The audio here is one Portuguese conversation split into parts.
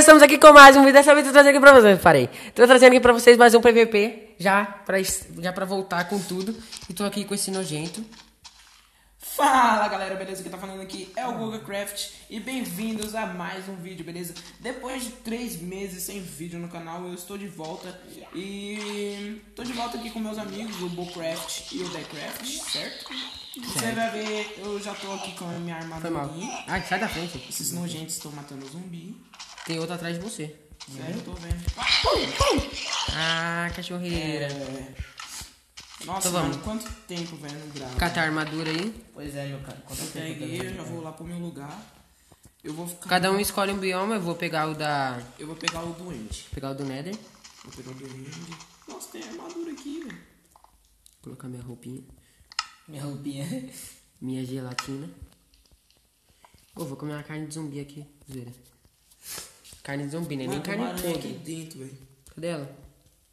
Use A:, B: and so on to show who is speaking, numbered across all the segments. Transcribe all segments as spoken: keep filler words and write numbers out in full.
A: estamos aqui com mais um vídeo. Dessa vez eu tô trazendo aqui pra vocês. Parei. Tô trazendo aqui pra vocês mais um P V P. Já pra, já pra voltar com tudo. E tô aqui com esse nojento.
B: Fala galera, beleza? Quem tá falando aqui é o GugaCraft e bem-vindos a mais um vídeo, beleza? Depois de três meses sem vídeo no canal, eu estou de volta e tô de volta aqui com meus amigos, o BoCraft e o TheCraft, certo? Você vai ver, eu já tô aqui com a minha armadurinha.
A: Ai, sai da frente.
B: Esses nojentos estão matando zumbi.
A: Tem outro atrás de você.
B: Sério, eu tô vendo.
A: Ah, cachorreira.
B: É... Nossa,
A: então,
B: mano, quanto tempo, velho, no grau?
A: Cata a armadura aí.
C: Pois é, meu cara.
B: Eu peguei, eu já vou lá pro meu lugar. Eu vou ficar...
A: Cada um escolhe um bioma. Eu vou pegar o da...
B: Eu vou pegar o doente.
A: Vou pegar o do Nether.
B: Vou pegar o doente. Nossa, tem armadura aqui, velho.
A: Vou colocar minha roupinha.
C: Minha roupinha.
A: Minha gelatina. Oh, vou comer uma carne de zumbi aqui. Zoeira. Carne de zumbi, né? Nem
B: Mano, tem
A: carne
B: uma aranha aqui
A: podre.
B: dentro, velho.
A: Cadê ela?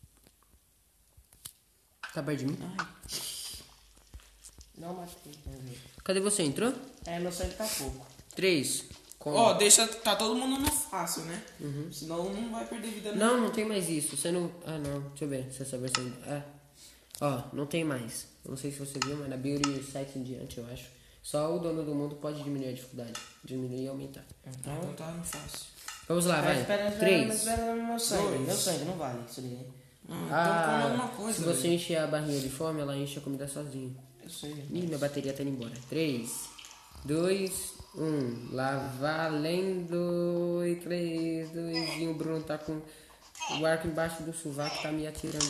A: Tá perto de mim?
B: Ai.
C: Não matei.
A: Cadê você? Entrou?
C: É, meu sangue tá pouco.
A: Três. Com...
B: Ó, deixa... Tá todo mundo no fácil, né? Uhum. Senão não vai perder vida.
A: Não, não tem mais isso. Você não... Ah, não. Deixa eu ver se essa versão... Ah. Ó, não tem mais. Eu não sei se você viu, mas na Beauty sete em diante, eu acho. Só o dono do mundo pode diminuir a dificuldade. Diminuir e aumentar.
B: Então tá no fácil.
A: Vamos lá, vai.
C: Espera, espera,
A: Três.
C: espera, meu sangue.
B: Dois.
C: Meu sangue não vale isso aí.
B: Ah, então come
A: Ah,
B: alguma coisa,
A: se você
B: velho.
A: encher a barrinha de fome, ela enche a comida sozinha.
C: Eu sei.
A: Ih, minha bateria tá indo embora. Três, dois, um. Lá valendo. E três, dois, e o Bruno tá com o arco embaixo do sovaco, tá me atirando.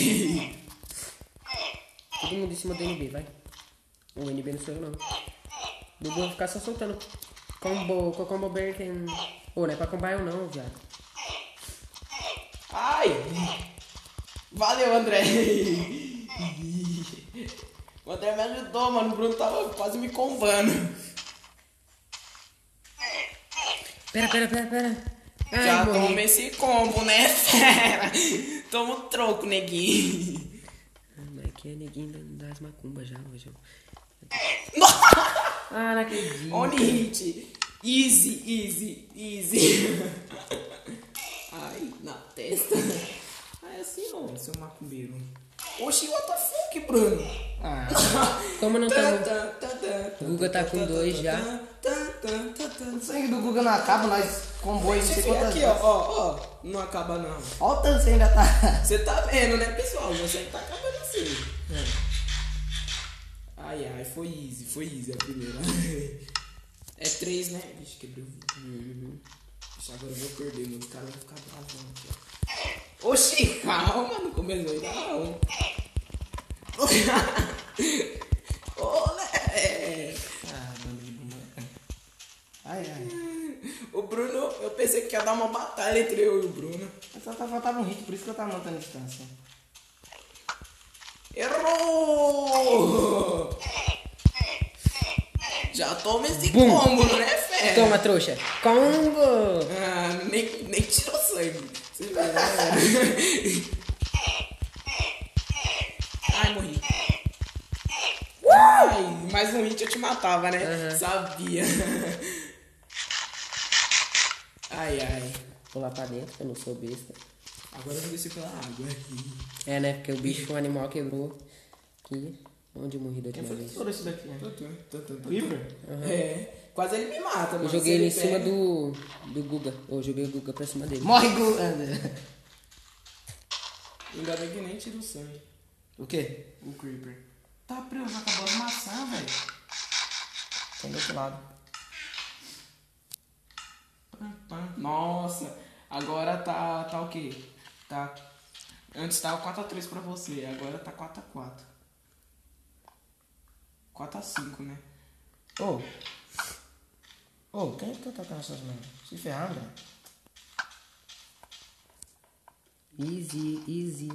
A: Todo mundo em cima do N B, vai. O N B não sou eu, não. Dudu vai ficar só soltando combo, com combo breaking. Pô, não é pra combar eu não, viado.
B: Ai! Valeu, André! O André me ajudou, mano. O Bruno tava quase me combando.
A: Pera, pera, pera, pera. Ai,
B: Já
A: morri.
B: toma esse combo, né, fera? Toma o troco, neguinho.
A: Ah, mas aqui é neguinho das macumbas já, hoje.
B: Nossa!
A: Ah, não acredito.
B: Onihit! Easy, easy, easy. Ai, na testa. Ah, é assim, ó, seu macumbeiro. Oxi, what the fuck, Bruno?
A: Ah, como não tá no... O Guga tá com dois já.
C: O sangue do Guga não acaba, nós comboio, não sei quantas
B: Aqui,
C: vezes.
B: ó, ó, ó. Não acaba, não.
C: Olha o tanto que você ainda tá.
B: Você tá vendo, né, pessoal? Você tá acabando assim. Ai, ai, foi easy, foi easy a primeira. É três, né? Vixe, quebrei o vidro. Uhum. Vixe, agora eu vou perder, mano. Os caras vão ficar bravão aqui, ó. Oxi, calma, não começou ainda não. Olé!
C: Ah, bando de bunda. Ai, ai.
B: O Bruno, eu pensei que ia dar uma batalha entre eu e o Bruno.
C: Só tá faltava um hit, por isso que eu tava mantendo a distância.
B: Errou! Já toma esse
A: Bum.
B: combo, né, fera?
A: Toma, trouxa. Combo!
B: Ah, nem, nem tirou sangue. Você vê, né? Ai, morri. Ai, mais um hit eu te matava, né?
A: Uhum.
B: Sabia. Ai, ai.
A: Vou lá pra dentro, eu não sou besta.
B: Agora eu vou descer pela água.
A: É, né? Porque o bicho, o animal quebrou aqui. Onde eu morri da
C: Quem
A: última
C: foi que
A: vez?
C: estourou isso daqui, né?
B: O
C: Creeper?
B: É, quase ele me mata, mano.
A: Eu joguei
B: Se
A: ele em
B: pega-
A: cima do, do Guga. Eu joguei o Guga pra cima dele.
C: Morre, Guga!
B: Ainda bem que nem tira o sangue.
C: O quê?
B: O Creeper. Tá preso, acabou as maçã, velho.
C: Tem do outro lado.
B: Nossa, agora tá, tá o quê? Tá. Antes tava quatro a três pra você, agora tá quatro a quatro. quatro a cinco, né?
C: Ô. Ô, quem é que tá tocando essas mãos? Se ferrar, André.
A: Easy, easy.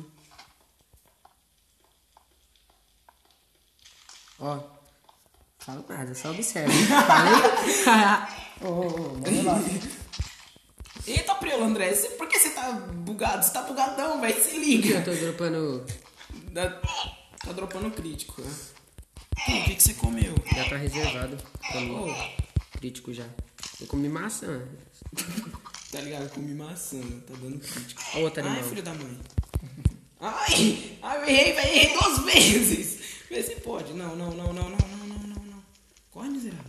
A: Ó. Falo nada, só observa. Falei?
C: Ô, ô, ô, manda lá.
B: Eita, Priolo André, você- por que você tá bugado? Você tá bugadão, velho, se liga.
A: Eu tô dropando...
B: Dá- Tá dropando crítico, né? Pô, o que que você comeu?
A: Já tá reservado pra mim.
B: Ô,
A: Crítico já. Eu comi maçã.
B: Tá ligado? Comi maçã, tá dando crítica.
A: Ó, outro
B: Ai,
A: animal.
B: filho da mãe. Ai, ai, eu errei, velho, errei duas vezes. Vê se pode. Não, não, não, não, não, não, não, não, não. Corre, miserável.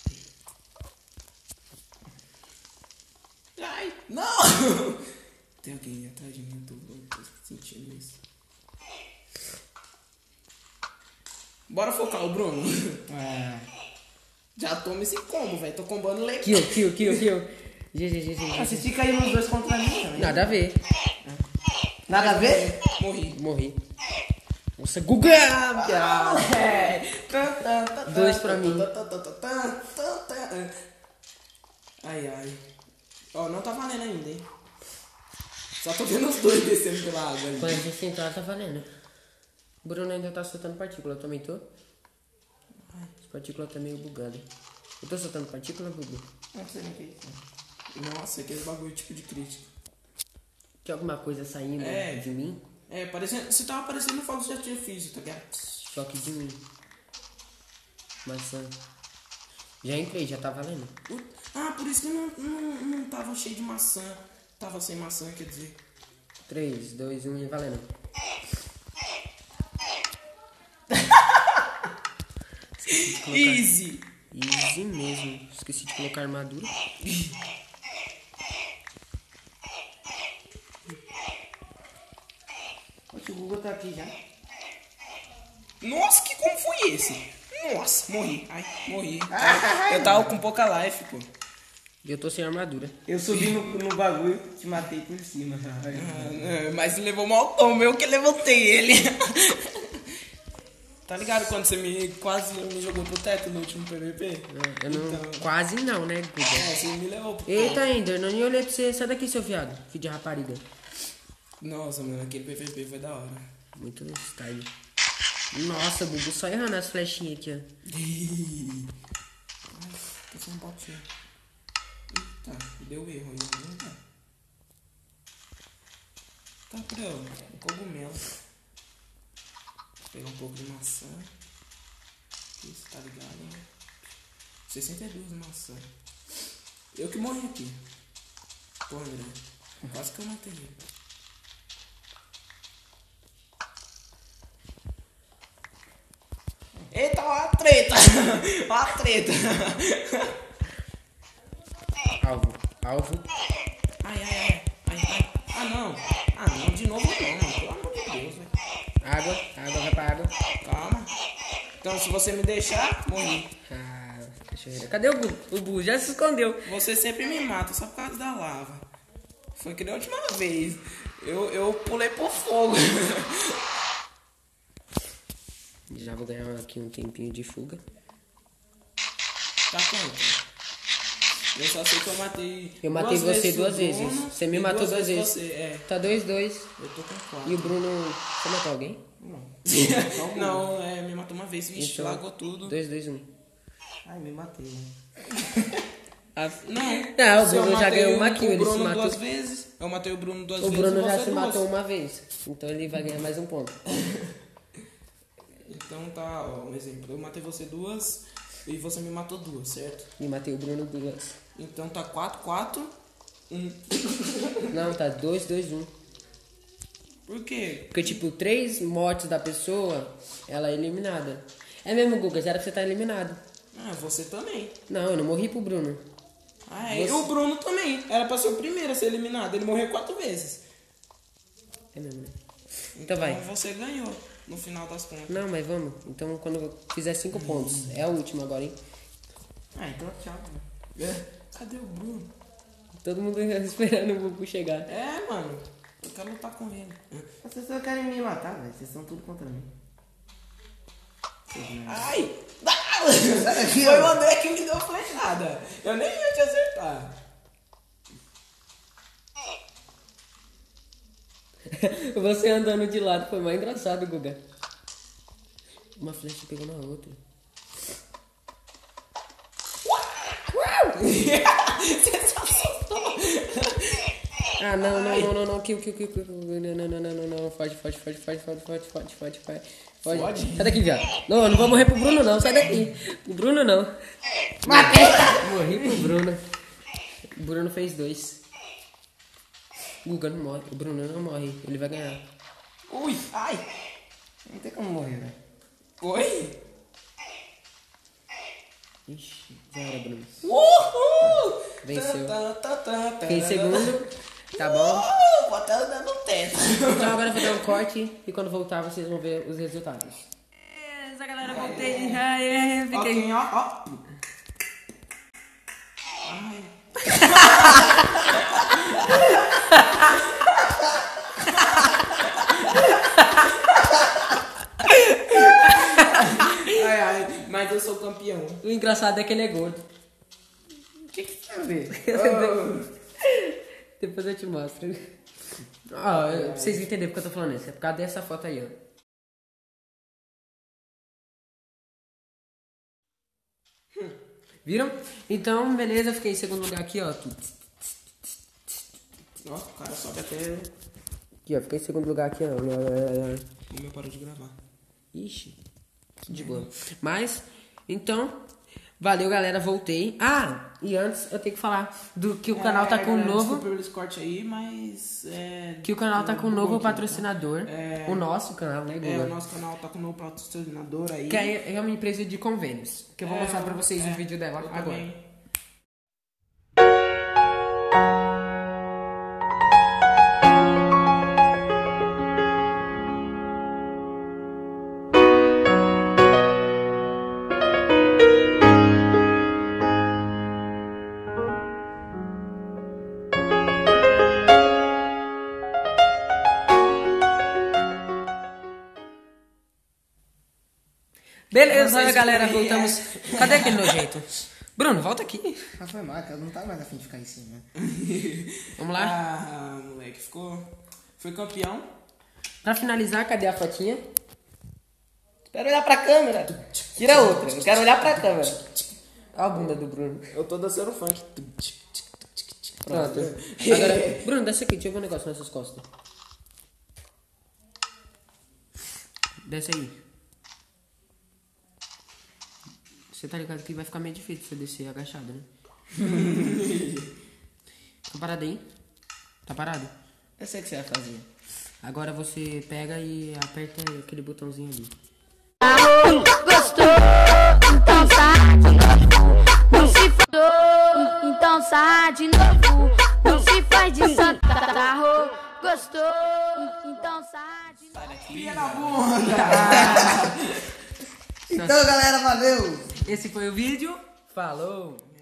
B: Ai, não! Tem alguém atrás de mim, eu tô, tô sentindo isso. Bora focar o Bruno.
C: É.
B: Já toma esse combo, velho. Tô combando legal.
A: Kill, kill, kill, kill. G G, G, G, G.
C: Assistir cair nos dois contra mim também.
A: Nada a ver.
C: Nada a ver?
B: Morri.
A: Morri. Nossa, Guga! Dois pra mim.
B: Ai, ai. Ó, não tá valendo ainda, hein? Só tô vendo os dois descendo pela água ali.
A: Quando a gente entrar, tá valendo. O Bruno ainda tá soltando partícula, eu também tô. As partículas tá meio bugado. Eu tô soltando partícula, Bubu?
C: Não sei nem o que é isso.
B: Nossa, aquele bagulho tipo de crítica.
A: Tinha alguma coisa saindo
B: É.
A: de mim?
B: É, parecendo, você tava parecendo um fogo de artifício, tá ligado?
A: Choque de mim. Maçã. Já entrei, já tá valendo.
B: Ah, por isso que não, não, não tava cheio de maçã. Tava sem maçã, quer dizer.
A: três, dois, um e valendo.
B: Easy!
A: Easy mesmo. Esqueci de colocar armadura.
C: Oxe, o Google tá aqui já.
B: Nossa, que como foi esse? Nossa, morri. Ai, morri. Eu tava com pouca life, pô.
A: E eu tô sem armadura.
C: Eu subi no, no bagulho e te matei por cima.
B: Ah, mas levou mal tom, eu que levantei ele. Tá ligado quando você me quase me jogou pro teto no último P V P?
A: Eu não,
B: Então.
A: Quase não, né, Guga?
B: É, você me levou pro
A: Eita, Ender, não nem olhei pra você. Sai daqui, seu viado. Filho de rapariga.
B: Nossa, mano, aquele P V P foi da hora.
A: Muito style. Nossa, Bubu, só errando as flechinhas aqui, ó.
B: Ai, tô sem um botinho. Eita, deu erro aí, não tá? Tá, pera, um cogumelo. Vou pegar um pouco de maçã. Isso, tá ligado, né? sessenta e duas maçã. Eu que morri aqui. Pô, André. Quase que eu matei ele. Eita, ó a treta! Ó a treta!
A: Alvo, alvo.
B: Ai, ai, ai, ai, ai. Ah, não. Ah, não, de novo não, mano. Pelo amor de Deus, velho.
A: Água, água, vai pra água.
B: Calma. Então, se você me deixar, morri.
A: Ah, deixa eu ver. Cadê o Bu? O Bu já se escondeu.
B: Você sempre me mata, só por causa da lava. Foi que da última vez. Eu, eu pulei pro fogo.
A: Já vou ganhar aqui um tempinho de fuga.
B: Tá quanto? Eu só sei que eu matei.
A: Eu matei
B: duas
A: você
B: vezes
A: duas
B: o
A: vezes.
B: Bruno
A: Você me
B: e
A: matou duas vezes.
B: Você. É,
A: Tá dois, dois.
B: eu tô com quatro.
A: E o Bruno. Você matou alguém?
B: Não, é, me matou uma vez, vixe,
A: Então,
B: lagou tudo.
A: Dois, dois, um.
C: Ai, me matei, né?
A: Ah,
B: Não,
A: Não, o
B: se eu
A: Bruno já
B: matei
A: ganhou
B: o-
A: uma kill,
B: O
A: ele se
B: Bruno
A: matou.
B: duas vezes, eu matei o Bruno duas
A: O
B: vezes.
A: Bruno
B: e
A: já
B: você
A: se
B: duas.
A: matou uma vez. Então ele vai ganhar mais um ponto.
B: Então tá, ó, um exemplo. Eu matei você duas e você me matou duas, certo?
A: E matei o Bruno duas.
B: Então tá quatro, quatro, um.
A: Não, tá dois, dois, um.
B: Por quê?
A: Porque, tipo, três mortes da pessoa, ela é eliminada. É mesmo, Guga, já era pra você estar eliminado.
B: Ah, você também.
A: Não, eu não morri pro Bruno.
B: Ah, é. E
A: Você-
B: o Bruno também. Era pra ser o primeiro a ser eliminado. Ele morreu quatro vezes.
A: É mesmo, né? Então vai.
B: você ganhou, no final das contas.
A: Não, mas vamos. Então quando eu fizer cinco pontos. É a última agora, hein?
C: Ah, então tchau. Né?
B: É. Cadê o Bruno?
A: Todo mundo esperando o Bubu chegar.
B: É, mano. Eu quero lutar com ele.
C: Vocês só querem me matar, velho. Vocês são tudo contra mim.
B: Ai! Ah! Foi o André que me deu a flechada. Eu nem ia te acertar.
A: Você andando de lado foi mais engraçado, Guga. Uma flecha pegou na outra.
B: Você só soltou.
A: Ah, não, não, não, não, não, kill, kill, kill, kill, kill. Não, não, não, não, não, não, foge, foge, foge, foge, foge, foge, foge, foge, foge, foge.
B: Foge?
A: Sai daqui, viado. Não, eu não vou morrer pro Bruno, não, sai daqui. O Bruno, não. Matei! Morri pro Bruno. O Bruno fez dois. Guga não morre. O Bruno não morre. Ele vai ganhar.
B: Ui, ai.
C: Não tem como morrer, velho.
B: Oi.
A: Ixi, já era, Bruno.
B: Uhul.
A: Venceu.
B: Tá, tá, tá, tá,
A: Fiquei em
B: tá,
A: segundo. Tá bom?
B: Uh, botando no teto.
A: Então agora eu vou dar um corte e quando voltar vocês vão ver os resultados. Essa galera, voltei. Ai, ai,
B: Ó,
A: fiquei.
B: quem, ó, ó. Ai. Ai, ai, mas eu sou campeão.
A: O engraçado é que ele é gordo.
C: O que que tem a ver?
A: Depois eu te mostro. Ó, eu- pra vocês entenderem porque eu tô falando isso. É por causa dessa foto aí, ó. Viram? Então, beleza, eu fiquei em segundo lugar aqui, ó. Aqui,
B: Nossa, o cara sobe até.
A: ó, fiquei em segundo lugar aqui, ó.
B: O meu parou de gravar.
A: Ixi, de boa. Mas, então, valeu, galera, voltei. Ah, e antes eu tenho que falar do que o canal tá com um
B: galera,
A: novo...
B: Desculpa pelo corte aí, mas. É,
A: Que o canal tá com um
B: bugou
A: novo
B: aqui, tá?
A: patrocinador.
B: É.
A: O nosso canal, né,
B: É,
A: Guga?
B: o nosso canal tá com um novo patrocinador aí.
A: Que é é uma empresa de convênios. Que eu vou
B: É,
A: mostrar pra vocês
B: é,
A: o vídeo dela
B: eu
A: agora.
B: também.
A: Beleza,
B: Vocês
A: galera,
B: viram aí,
A: voltamos.
B: é.
A: Cadê aquele nojento? Bruno, volta aqui.
C: Ah, foi mal, cara. Não tá mais afim de ficar em cima.
A: Vamos lá.
B: Ah, moleque, ficou. Foi campeão.
A: Pra finalizar, cadê a fotinha?
C: Quero olhar pra câmera. Tira outra. Eu quero olhar pra câmera.
A: Olha a bunda do Bruno.
B: Eu tô dançando funk.
A: Pronto. Agora, Bruno, desce aqui, deixa eu ver um negócio nessas costas. Desce aí. Você tá ligado que vai ficar meio difícil você descer agachado, né? Tá parado aí? Tá parado?
C: Eu sei o que você vai fazer.
A: Agora você pega e aperta aquele botãozinho ali.
D: Gostou? Então sai de novo. Não se fodou? Então sai de novo. Não se faz de santa. Gostou? Então sai de novo.
B: Filha da bunda!
C: Então, galera, valeu.
A: Esse foi o vídeo. Falou!